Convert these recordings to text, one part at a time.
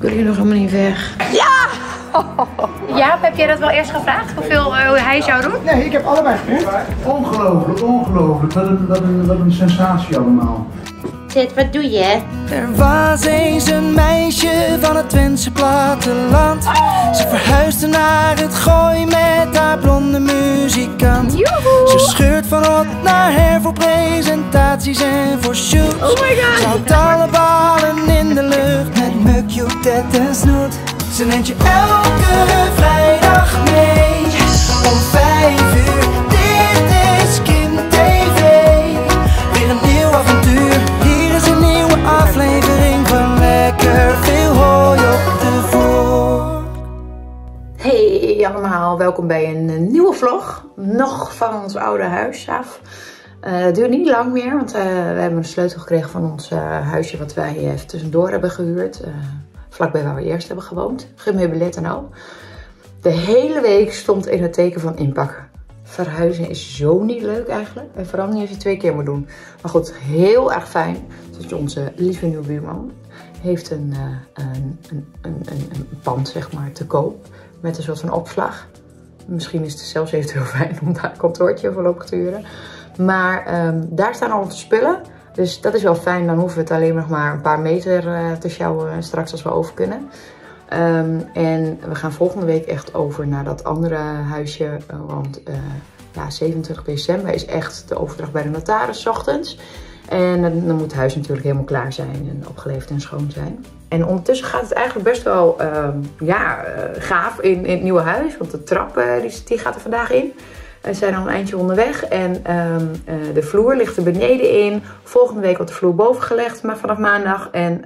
Kunnen jullie nog helemaal niet weg? Ja! Jaap, heb jij dat wel eerst gevraagd? Hoeveel hij zou doen? Nee, ik heb allebei geproefd. Ongelooflijk, ongelooflijk. Wat een sensatie allemaal. Zit, wat doe je? Er was eens een meisje van het Twentse platteland. Ze verhuisde naar het Gooi met haar blonde muzikant. Joehoe. Ze scheurt van hot naar her voor presentaties en voor shoots. Oh my god! Ze houdt alle ballen in de lucht met mukjoek, tet en snoet. Ze neemt je elke vrijdag mee om 5 uur. Dit is Kim TV. Weer een nieuw avontuur. Hier is een nieuwe aflevering van Lekker Veel Hooi op de Vloer. Hey allemaal, welkom bij een nieuwe vlog. Nog van ons oude huis af. Het duurt niet lang meer, want we hebben een sleutel gekregen van ons huisje wat wij even tussendoor hebben gehuurd. Vlakbij waar we eerst hebben gewoond. Gemeubileerd en al. De hele week stond in het teken van inpakken. Verhuizen is zo niet leuk eigenlijk. En vooral niet als je 2 keer moet doen. Maar goed, heel erg fijn. Dus onze lieve nieuwe buurman heeft een pand zeg maar te koop. Met een soort van opslag. Misschien is het zelfs eventueel fijn om daar een kantoortje voorlopig te huren. Maar daar staan al onze spullen. Dus dat is wel fijn. Dan hoeven we het alleen nog maar een paar meter te sjouwen straks als we over kunnen. En we gaan volgende week echt over naar dat andere huisje. Want ja, 27 december is echt de overdracht bij de notaris 's ochtends. En dan moet het huis natuurlijk helemaal klaar zijn en opgeleverd en schoon zijn. En ondertussen gaat het eigenlijk best wel gaaf in het nieuwe huis. Want de trap die gaat er vandaag in. We zijn al een eindje onderweg en de vloer ligt er beneden in. Volgende week wordt de vloer boven gelegd, maar vanaf maandag. En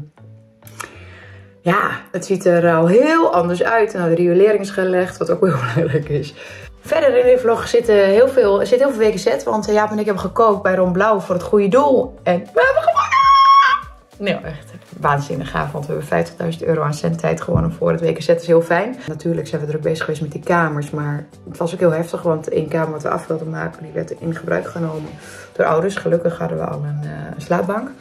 ja, het ziet er al heel anders uit. Nou, de riolering is gelegd, wat ook wel heel belangrijk is. Verder in deze vlog zit heel veel WKZ, want Jaap en ik hebben gekookt bij Ron Blauw voor het goede doel. En we hebben gewonnen! Nee, echt waanzinnig gaaf, want we hebben €50.000 aan zendtijd gewonnen voor het WKZ. Dat is heel fijn. Natuurlijk zijn we druk bezig geweest met die kamers, maar het was ook heel heftig, want één kamer wat we af wilden maken, die werd in gebruik genomen door ouders. Gelukkig hadden we al een slaapbank.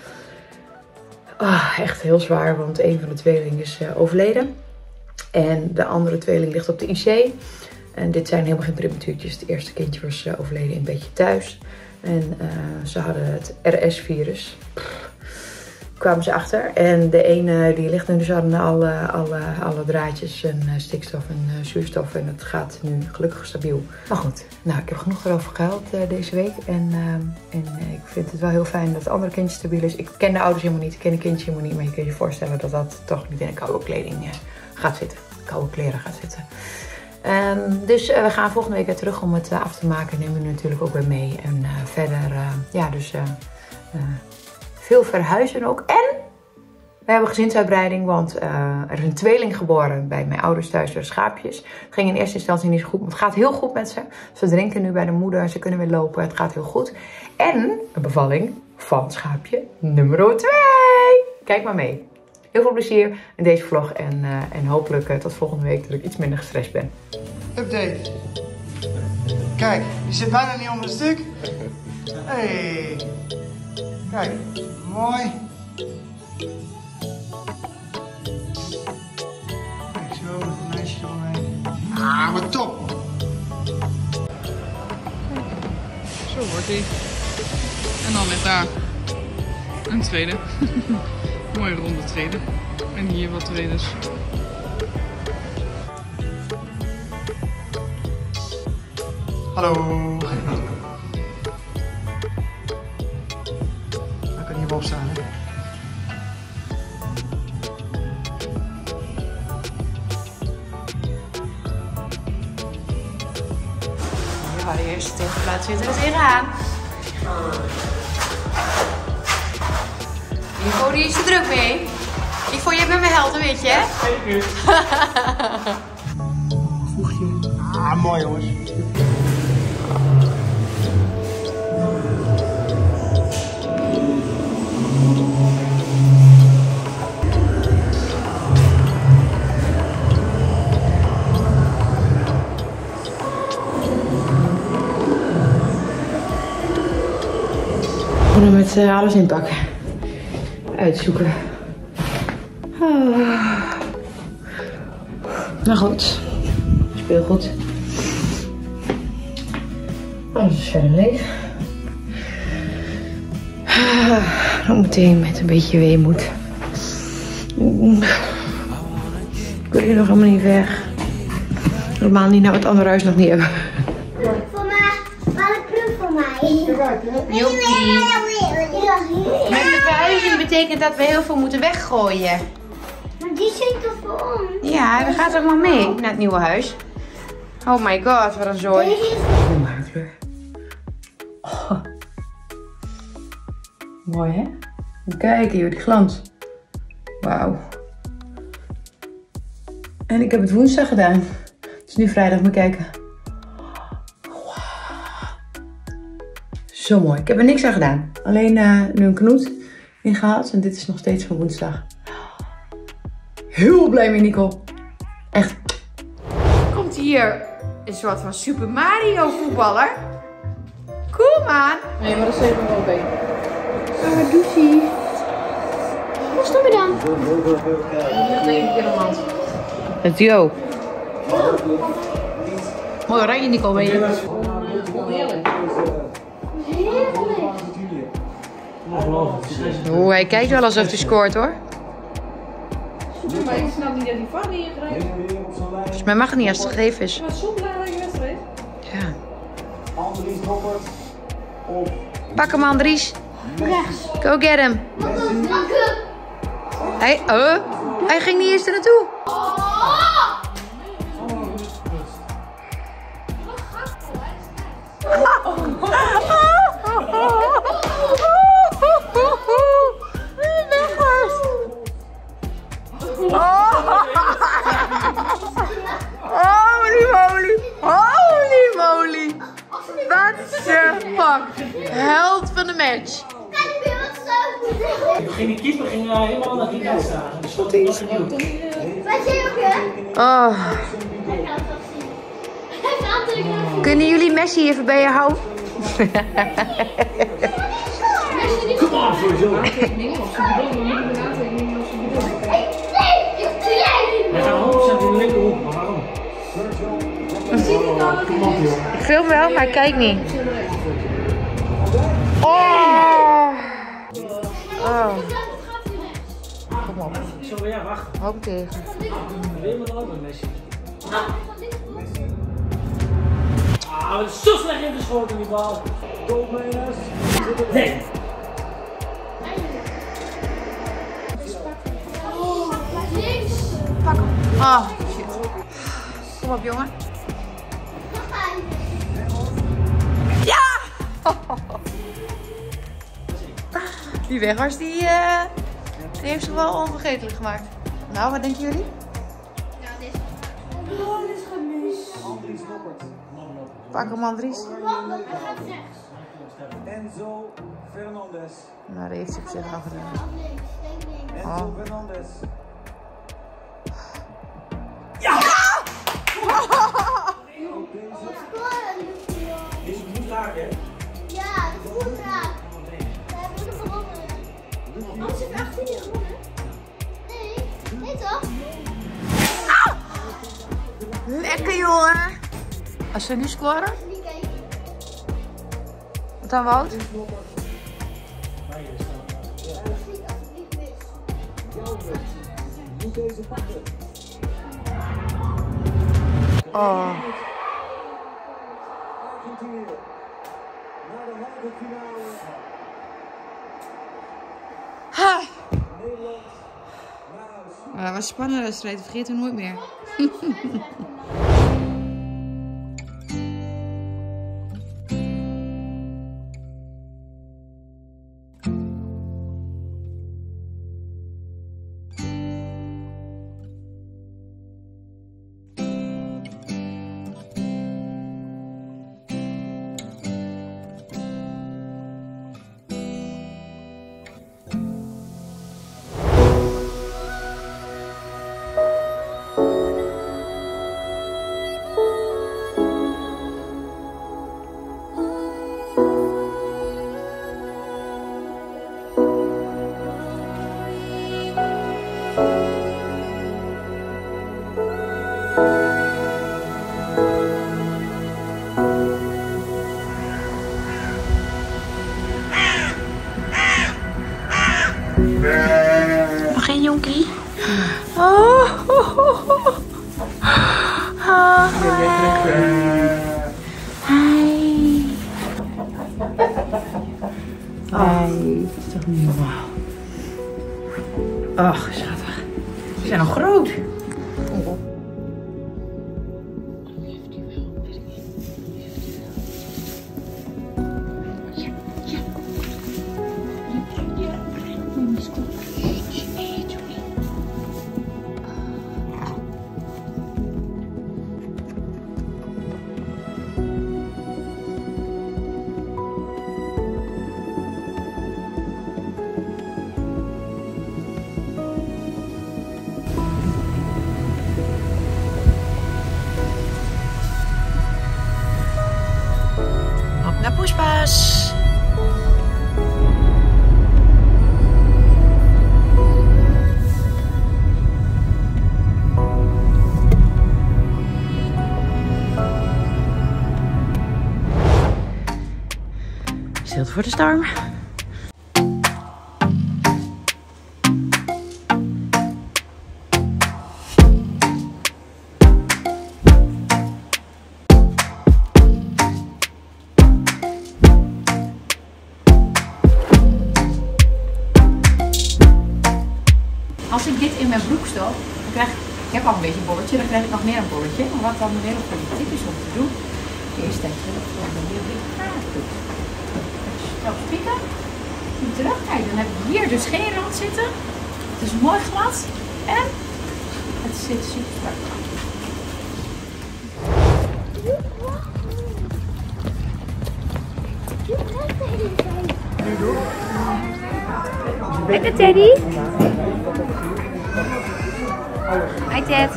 Echt heel zwaar, want een van de tweelingen is overleden. En de andere tweeling ligt op de IC. En dit zijn helemaal geen prematuurtjes. Het eerste kindje was overleden een beetje thuis. En ze hadden het RS-virus. Kwamen ze achter. En de ene die ligt nu, dus hadden alle draadjes en stikstof en zuurstof. En het gaat nu gelukkig stabiel. Maar goed, nou, ik heb genoeg erover gehuild deze week. En ik vind het wel heel fijn dat het andere kindje stabiel is. Ik ken de ouders helemaal niet, ik ken de kindje helemaal niet. Maar je kunt je voorstellen dat dat toch niet in de koude kleding gaat zitten. Koude kleren gaat zitten. Dus we gaan volgende week weer terug om het af te maken. Nemen we natuurlijk ook weer mee. En verder, veel verhuizen ook. En we hebben gezinsuitbreiding, want er is een tweeling geboren bij mijn ouders thuis door schaapjes. Het ging in eerste instantie niet zo goed, maar het gaat heel goed met ze. Ze drinken nu bij de moeder, ze kunnen weer lopen, het gaat heel goed. En een bevalling van schaapje nummer 2. Kijk maar mee. Heel veel plezier in deze vlog en hopelijk tot volgende week dat ik iets minder gestrest ben. Update. Kijk, die zit bijna niet onder het stuk. Hey. Kijk, mooi. Kijk zo, een meisje eromheen. Ah, wat top. Zo wordt hij. En dan ligt daar een tweede. Mooie ronde tweede. En hier wat tweedes. Hallo. Dan kan hierboven staan, hè? Ja, de eerste tegenplaats zit er tegenaan. Ivo, die is er druk mee. Ivo, jij bent mijn helden, weet je, hè? Zeker. Voegje. Ah, mooi jongens. We begonnen met alles inpakken. Uitzoeken. Nou goed. Speelgoed. Alles is verder leeg. Ook meteen met een beetje weemoed. Ik wil hier nog helemaal niet weg. Normaal niet, nou het andere huis nog niet hebben. Voor mij, wat een proef voor mij. Joepie. Met de verhuizing betekent dat we heel veel moeten weggooien. Maar die zijn toch voor ons? Ja, we gaan toch maar mee naar het nieuwe huis. Oh my god, wat een zooi. Deze is Mijn haarkleur. Oh. Mooi hè? Kijk hier, die glans. Wauw. En ik heb het woensdag gedaan. Het is nu vrijdag, moet kijken. Wow. Zo mooi. Ik heb er niks aan gedaan. Alleen nu een knoet in gehad. En dit is nog steeds van woensdag. Heel blij mee, Nicole. Echt. Komt hier een soort van Super Mario voetballer. Kom aan. Nee, maar dat is even wel beter. Oh, douchie. Wat doen we dan? Eén keer een hand. Het duo. Mooi oranje, Nicole, ben je. Oeh, hij kijkt wel alsof hij scoort hoor. Maar ik snap niet dat die VAR niet ingrijpt. Volgens mij mag het niet als het gegeven is. Wat zo'n belangrijke wedstrijd. Ja. Pak hem, Andries. Go get him. Hij ging niet eens er naartoe. Holy moly. Holy moly. What the fuck. Held van de match. Die keeper ging helemaal naar die kant staan. Die stond in de nieuw. Wat zie je ook? Oh. Kunnen jullie Messi even bij je houden? Kom op, sowieso. Hij gaat 100% in de linkerhoek, maar waarom? Ik film wel, maar ik kijk niet. Oh. Oh. Kom op. Zo, ja, wacht. Hoop tegen. Weer met een andere Messi. Ah, het is zo slecht ingeschoten die bal. Nee. Pak hem. Oh, shit. Kom op, jongen. Ja! Die Weghorst, die heeft ze wel onvergetelijk gemaakt. Nou, wat denken jullie? Pak hem, Andries. Enzo Fernandez. Nou, dat heeft hij op zich al gedaan. Enzo Fernandez. Deze moet raken, hè? Ja, dat is goed raak. We hebben hem gewonnen. Anders heeft 18 niet gewonnen. Nee, toch? Lekker, jongen. Als ze nu scoren? Niet kijken. Wat dan, Wout? Oh. Ha. Dat was een spannende wedstrijd, vergeet hem nooit meer. Oh. Hi. Hi. Dat is toch niet normaal. Ach, schattig. Ze zijn al groot. Naar Poespas. Stilte voor de storm. Als ik dit in mijn broek stop, dan krijg ik heb al een beetje een bolletje, dan krijg ik nog meer een bolletje. Maar wat dan heel politiek is om te doen, is dat je dat gewoon weer haar doet. Stel spieken, nu terug. Kijk, dan heb ik hier dus geen rand zitten. Het is mooi glad en het zit super strak. Lekker Teddy. Hi Ted.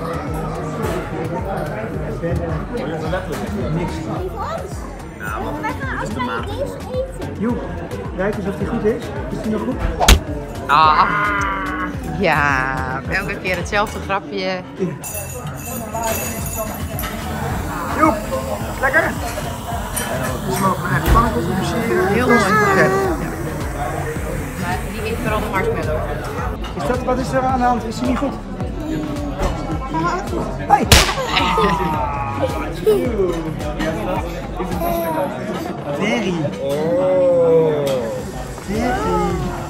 Joep, kijk eens of die goed is. Is die nog goed? Ah, ja, elke keer hetzelfde grapje. Joep, lekker? Dus mogen we eigenlijk pannenkoeken versieren. Heel mooi. Maar die eet vooral de marshmallow. Wat is er aan de hand? Is die niet goed? Hoi! Terry. Oh. Terry.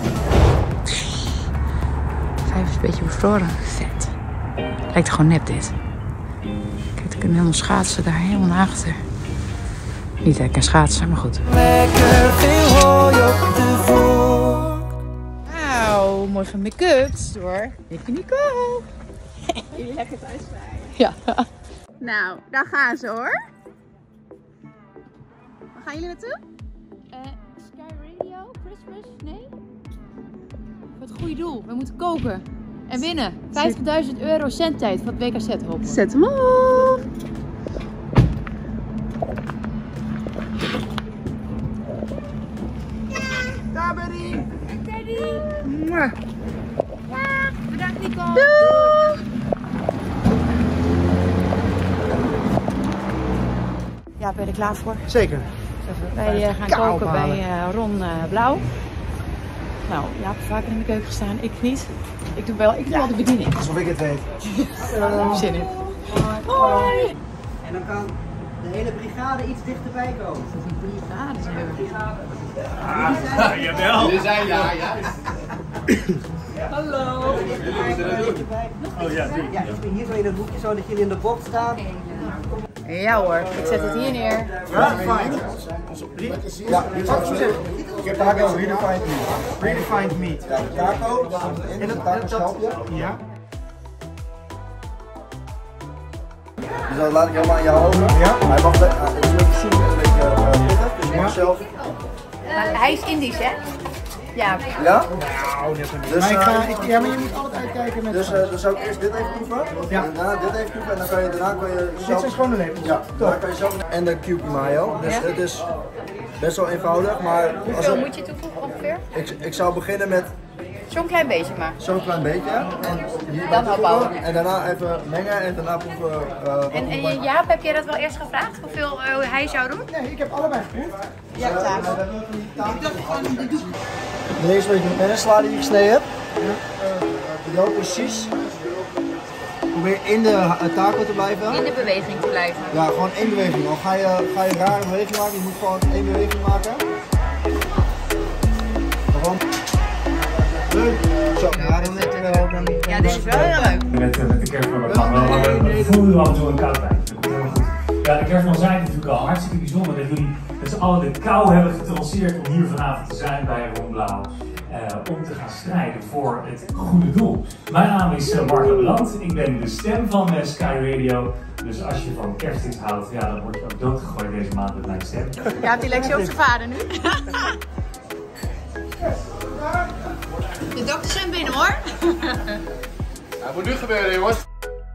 Vijf is een beetje bevroren. Vet. Lijkt gewoon nep dit. Kijk, ik kan helemaal schaatsen daar helemaal naar achter. Niet dat ik kan schaatsen, maar goed. Lekker veel hooi op de vork. Wauw, mooi van make-ups door Nicky Nicole. Jullie lekker thuis zijn. Ja. Nou, daar gaan ze hoor. Waar gaan jullie naartoe? Sky Radio, Christmas, nee? Voor het goede doel. We moeten koken en winnen. 50.000 euro centtijd voor het WKZ hopen. Zet hem op! Daar ben ik! Teddy! Mwah. Ja, bedankt Nico! Doei! Ja, ben je er klaar voor? Zeker. Wij gaan Kou koken ophalen. bij Ron Blauw. Nou, Jaap heeft vaker in de keuken gestaan, ik niet. Ik doe wel de bediening. Alsof ik het weet. Zin in. En dan kan de hele brigade iets dichterbij komen. Jawel. We zijn daar, juist. Hallo. Oh ja, hier zo in het hoekje, zo dat jullie in de box staan. Ja hoor, ik zet het hier neer. Ja, fijn. Ja, dit zou ik zo zeggen. Ik heb taco, redefined meat. Redefined meat. Ja, de taco, in het taco schalpje. Ja. Dus dat laat ik helemaal aan jou over. Ja. Hij mag het is een beetje zoet en een beetje pittig, dus je mag zelf. Hij is Indisch, hè? Ja. Ja? Dus, maar maar je moet altijd uitkijken met. Dus dan zou ik eerst dit even proeven. Ja. En daarna dit even proeven en dan kan je zelf. Dit zijn schone lepels. Ja, daarna kan je zelf. En de cube mayo. Dus het is best wel eenvoudig, maar. Hoeveel moet je toevoegen ongeveer? Ik zou beginnen met Zo'n klein beetje maar. zo'n klein beetje. En hier Dan toevoegen. opbouwen. En daarna even mengen en daarna proeven. En Jaap, heb jij dat wel eerst gevraagd? Hoeveel hij zou doen? Nee, ik heb allebei geproefd. Ja, taak. Eerst een beetje met sla die je gesneden hebt. loop precies. Probeer in de taco te blijven. In de beweging te blijven. Ja, gewoon één beweging. Dan ga je rare beweging maken. Je moet gewoon één beweging maken. Gewoon. Zo. Ja, dan heb je wel dan niet. Ja, dit is wel heel leuk. Met de kerstman we voelen af en toe een koud bij. Dat komt helemaal goed. Ja, de kerstman zei natuurlijk al hartstikke bijzonder dat jullie met z'n allen de kou hebben getransfereerd om hier vanavond te zijn bij Ron Blauw. Om te gaan strijden voor het goede doel. Mijn naam is Mark Lebeland. Ik ben de stem van Sky Radio. Dus als je van kerstdienst houdt, ja, dan word je ook doodgegooid deze maand met mijn stem. Ja, hebt die lectie op zijn vader nu? De dokters zijn binnen hoor. Het moet nu gebeuren jongens.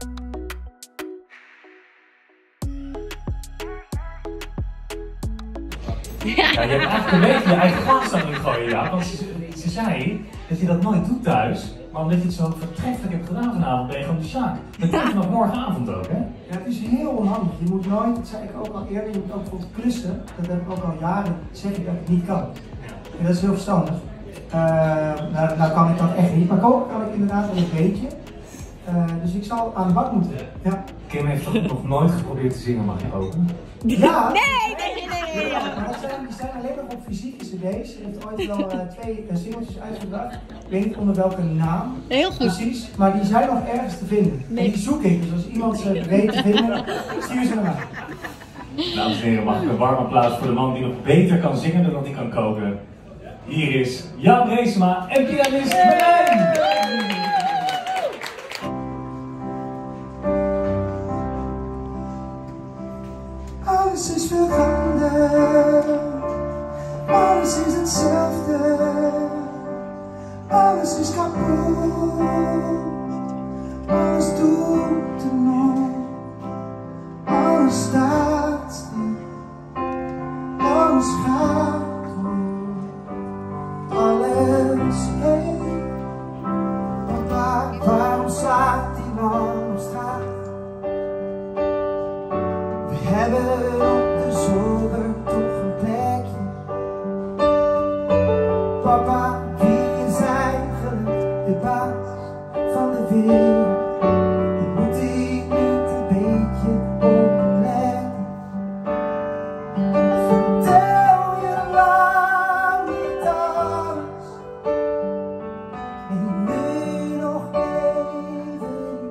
Ja, je hebt eigenlijk een beetje je eigen glas dan ingooien, ja. Want ze zei dat je dat nooit doet thuis, maar omdat je het zo voortreffelijk hebt gedaan vanavond, ben je gewoon de Sjaak. Meteen vanaf morgenavond ook, hè? Ja, het is heel onhandig. Je moet nooit, dat zei ik ook al eerder, je moet ook bijvoorbeeld klussen, dat heb ik ook al jaren, zeg ik dat ik niet kan. En dat is heel verstandig. Nou kan ik dat echt niet, maar koken kan ik inderdaad wel een beetje. Dus ik zal aan de bak moeten. Ja. Kim heeft toch nog nooit geprobeerd te zingen, mag je koken? Ja! Nee. Ja, maar die zijn alleen nog op fysieke cd's. Ze heeft ooit wel 2 singeltjes uitgebracht. Ik weet niet onder welke naam. Heel goed. Precies, maar die zijn nog ergens te vinden. Nee. En die zoek ik, dus als iemand ze weet te vinden, stuur ze naar mij. Dames en heren, mag ik een warm applaus voor de man die nog beter kan zingen dan dat hij kan koken. Hier is Jan Reesema en pianist Marijn! Alles is veranderd, alles is hetzelfde, alles is kapot, alles doet er nog, alles staat stil, alles gaat door, alles heen. Papa, waarom staat die man op straat? We hebben op de zolder toch een plekje. Papa, wie is eigenlijk de baas van de wereld? En moet ik niet een beetje opletten? Vertel je lang niet alles. En nu nog even niet.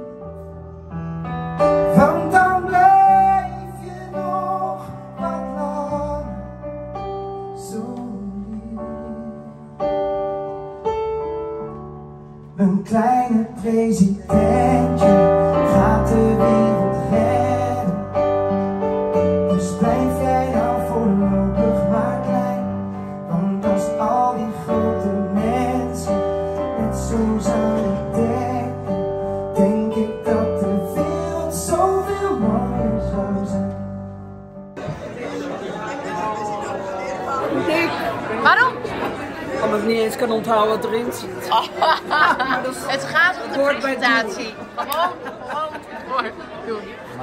Want dan blijf je nog wat langer zo lief. Een kleine presidentje gaat de wereld redden. Dus blijf jij nou voorlopig maar klein. Want als al die grote mensen net zo zouden denken, denk ik dat de wereld zoveel mooier zou zijn. Waarom? Omdat ik niet eens kan onthouden wat erin zit. Het gaat om de presentatie. Gewoon doen.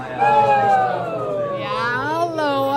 Ja, hallo.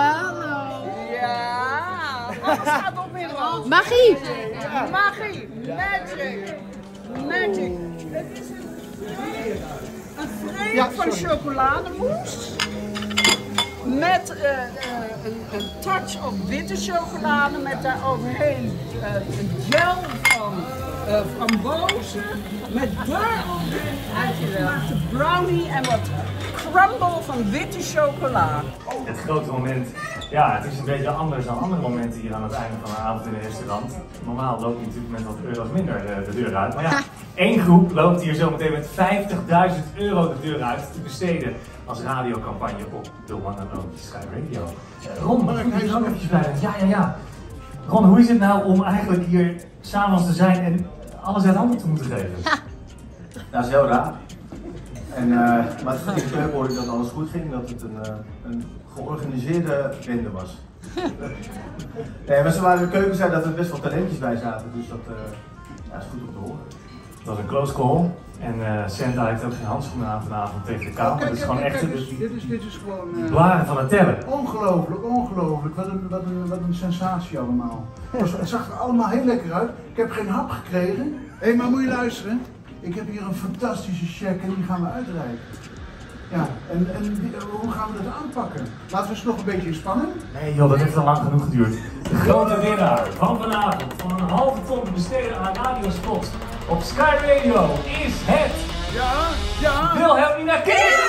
Ja, wat staat op in land? Magie. Magie, magic. Het is een vreemd van chocolademousse. Met een touch of witte chocolade, met daar overheen een gel van frambozen, met daaromheen uitgewerkte brownie en wat crumble van witte chocola. Het grote moment, ja, het is een beetje anders dan andere momenten hier aan het einde van de avond in een restaurant. Normaal loop je natuurlijk met wat euro's minder de deur uit. Maar ja, één groep loopt hier zometeen met €50.000 de deur uit te besteden als radiocampagne op de One and Only Sky Radio. Ron, mag ik er ook eventjes bij? Ja. Ron, hoe is het nou om eigenlijk hier s'avonds te zijn en alles uit handen te moeten geven? Dat is heel raar. Maar het ging leuk hoorde dat alles goed ging, dat het een georganiseerde bende was. Nee, maar ze waren in de keuken, zei dat er best wel talentjes bij zaten, dus dat is goed om te horen. Het was een close call en Senta heeft ook geen handschoenen aan vanavond tegen de kou. Het is gewoon echt dit is gewoon blaren van het tellen. Ongelooflijk. Wat een sensatie allemaal. Het zag er allemaal heel lekker uit. Ik heb geen hap gekregen. Hé, maar moet je luisteren. Ik heb hier een fantastische cheque en die gaan we uitreiken. Ja, en hoe gaan we dat aanpakken? Laten we eens nog een beetje in spanning. Nee joh, dat heeft al lang genoeg geduurd. De grote winnaar van vanavond van een halve ton te besteden aan radiospots op Sky Radio is het... Ja. Wilhelmina Kees!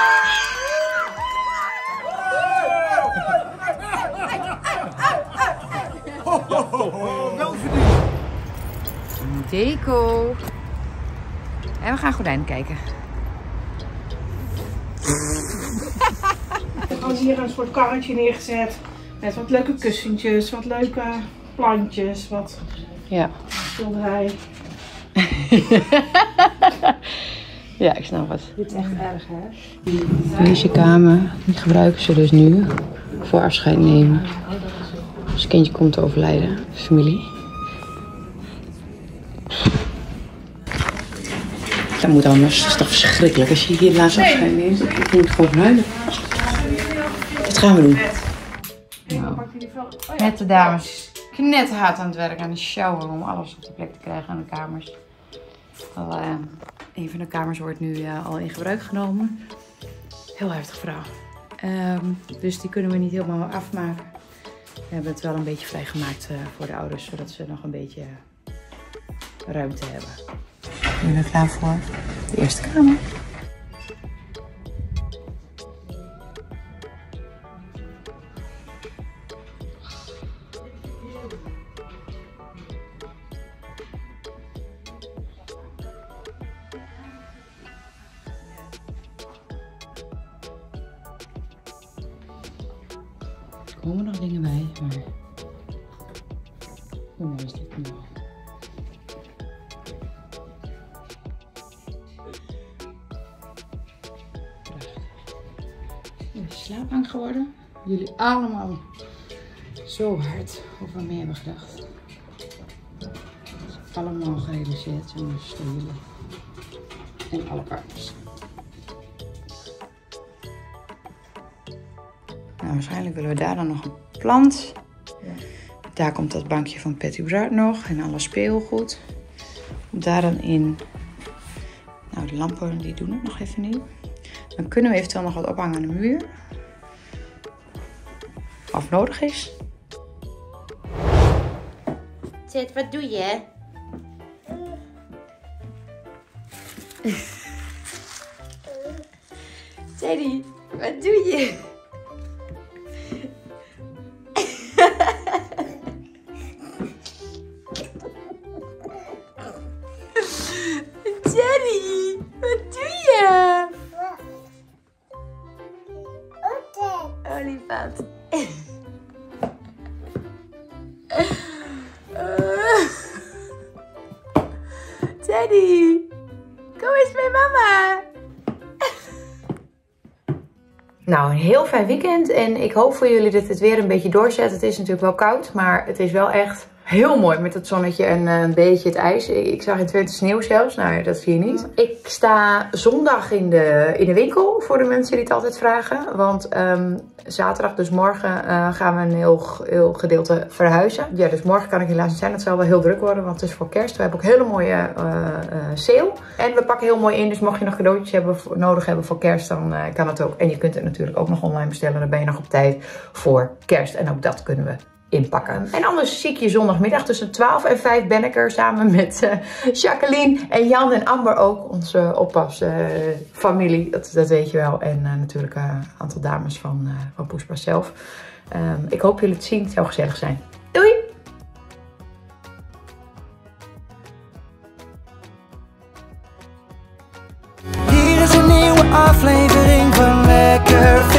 Wel verdiend. Deco. En we gaan gordijnen kijken. We hebben hier een soort karretje neergezet. Met wat leuke kussentjes, wat leuke plantjes, wat schilderij. Ja, ik snap het. Dit is echt erg, hè? Deze kamer, die gebruiken ze dus nu voor afscheid nemen. Als het kindje komt te overlijden, de familie. Dat moet anders, dat is toch verschrikkelijk als je hier laatst afscheid neemt. Ik moet gewoon huilen. Dat gaan we doen. Nou, met de dames knetterhard aan het werk aan de shower om alles op de plek te krijgen aan de kamers. Een van de kamers wordt nu al in gebruik genomen. Heel heftig verhaal. Dus die kunnen we niet helemaal afmaken. We hebben het wel een beetje vrijgemaakt voor de ouders, zodat ze nog een beetje ruimte hebben. Nu ben ik klaar voor de eerste kamer. Er komen nog dingen bij, maar hoe mooi is dit nou? Slaapbank geworden. Jullie allemaal zo hard over mij hebben gedacht. Allemaal gerealiseerd, jongens, door jullie. En alle partners. Nou, waarschijnlijk willen we daar dan nog een plant. Ja. Daar komt dat bankje van Patty Brought nog en alle speelgoed. Daar dan in. Nou, de lampen die doen het nog even niet. Dan kunnen we eventueel nog wat ophangen aan de muur. Of nodig is. Zet, wat doe je? Teddy, wat doe je? Teddy, wat doe je? Olifant. Teddy, kom eens bij mama. Nou, een heel fijn weekend en ik hoop voor jullie dat het weer een beetje doorzet. Het is natuurlijk wel koud, maar het is wel echt heel mooi met het zonnetje en een beetje het ijs. Ik zag in Twente sneeuw zelfs, nou dat zie je niet. Ik sta zondag in de winkel voor de mensen die het altijd vragen. Want zaterdag, dus morgen, gaan we een heel gedeelte verhuizen. Ja, dus morgen kan ik helaas niet zijn. Het zal wel heel druk worden, want het is voor kerst. We hebben ook hele mooie sale. En we pakken heel mooi in, dus mocht je nog cadeautjes nodig hebben voor kerst, dan kan het ook. En je kunt het natuurlijk ook nog online bestellen. Dan ben je nog op tijd voor kerst. En ook dat kunnen we inpakken. En anders zie ik je zondagmiddag tussen 12 en 5 ben ik er samen met Jacqueline en Jan en Amber ook. Onze oppasfamilie, dat weet je wel. En natuurlijk een aantal dames van Poespas zelf. Ik hoop jullie te zien. Het zou gezellig zijn. Doei! Hier is een nieuwe aflevering van Lekker